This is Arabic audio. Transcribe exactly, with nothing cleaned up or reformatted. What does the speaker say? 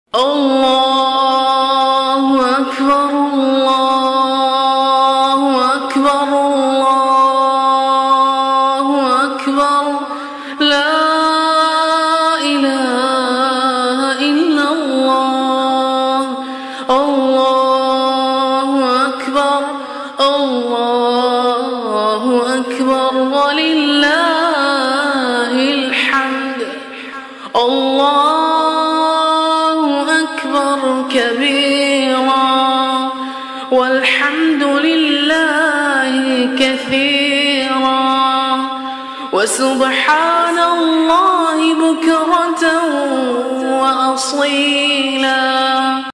الله أكبر الله أكبر الله أكبر لا إله إلا الله الله أكبر الله أكبر ولله الحمد الله أكبر كبيرا والحمد لله كثيرا وسبحان الله بكرة وأصيلا.